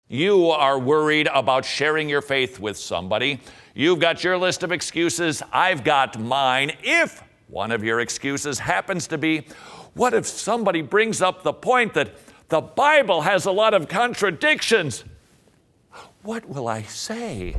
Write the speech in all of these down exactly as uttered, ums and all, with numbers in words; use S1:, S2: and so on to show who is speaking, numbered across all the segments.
S1: You are worried about sharing your faith with somebody. You've got your list of excuses. I've got mine. If one of your excuses happens to be, what if somebody brings up the point that the Bible has a lot of contradictions? What will I say?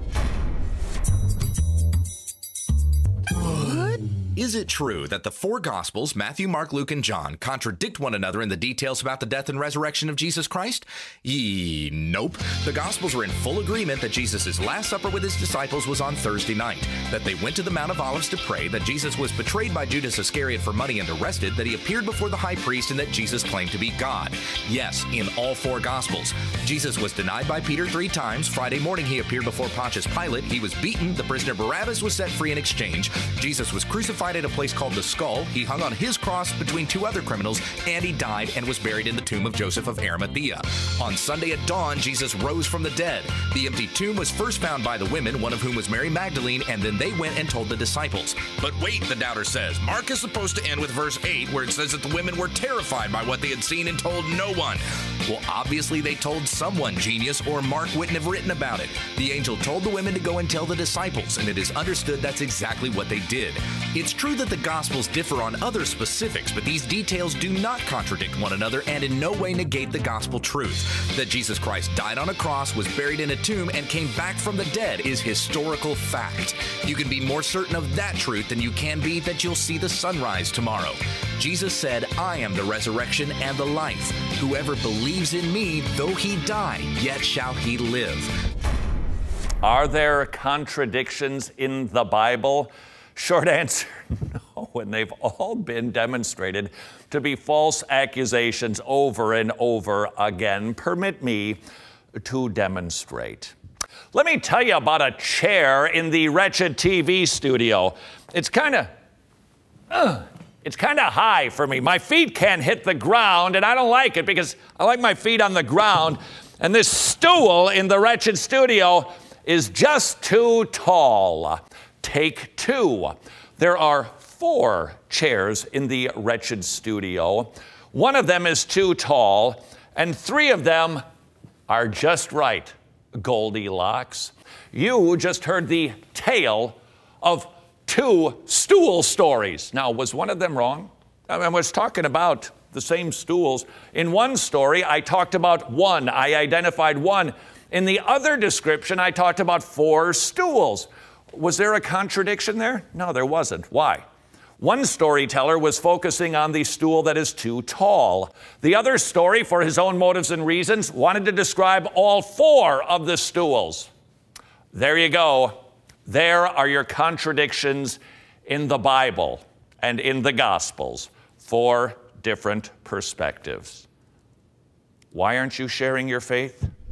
S2: Is it true that the four Gospels, Matthew, Mark, Luke, and John, contradict one another in the details about the death and resurrection of Jesus Christ? Yee, nope. The Gospels are in full agreement that Jesus' Last Supper with his disciples was on Thursday night, that they went to the Mount of Olives to pray, that Jesus was betrayed by Judas Iscariot for money and arrested, that he appeared before the high priest, and that Jesus claimed to be God. Yes, in all four Gospels. Jesus was denied by Peter three times. Friday morning he appeared before Pontius Pilate. He was beaten. The prisoner Barabbas was set free in exchange. Jesus was crucified at a place called the Skull. He hung on his cross between two other criminals, and he died and was buried in the tomb of Joseph of Arimathea. On Sunday at dawn, Jesus rose from the dead. The empty tomb was first found by the women, one of whom was Mary Magdalene, and then they went and told the disciples. But wait, the doubter says, Mark is supposed to end with verse eight, where it says that the women were terrified by what they had seen and told no one. Well, obviously they told someone, genius, or Mark wouldn't have written about it. The angel told the women to go and tell the disciples, and it is understood that's exactly what they did. It's true that the Gospels differ on other specifics, but these details do not contradict one another and in no way negate the gospel truth. That Jesus Christ died on a cross, was buried in a tomb, and came back from the dead is historical fact. You can be more certain of that truth than you can be that you'll see the sunrise tomorrow. Jesus said, I am the resurrection and the life. Whoever believes in me, though he die, yet shall he live.
S1: Are there contradictions in the Bible? Short answer, no, and they've all been demonstrated to be false accusations over and over again. Permit me to demonstrate. Let me tell you about a chair in the wretched T V studio. It's kind of, uh, it's kind of high for me. My feet can't hit the ground, and I don't like it because I like my feet on the ground. And this stool in the wretched studio is just too tall. Take two. There are four chairs in the wretched studio. One of them is too tall, and three of them are just right. Goldilocks. You just heard the tale of two stool stories. Now, was one of them wrong? I was talking about the same stools. In one story, I talked about one. I identified one. In the other description, I talked about four stools. Was there a contradiction there? No, there wasn't. Why? One storyteller was focusing on the stool that is too tall. The other story, for his own motives and reasons, wanted to describe all four of the stools. There you go. There are your contradictions in the Bible and in the Gospels. Four different perspectives. Why aren't you sharing your faith?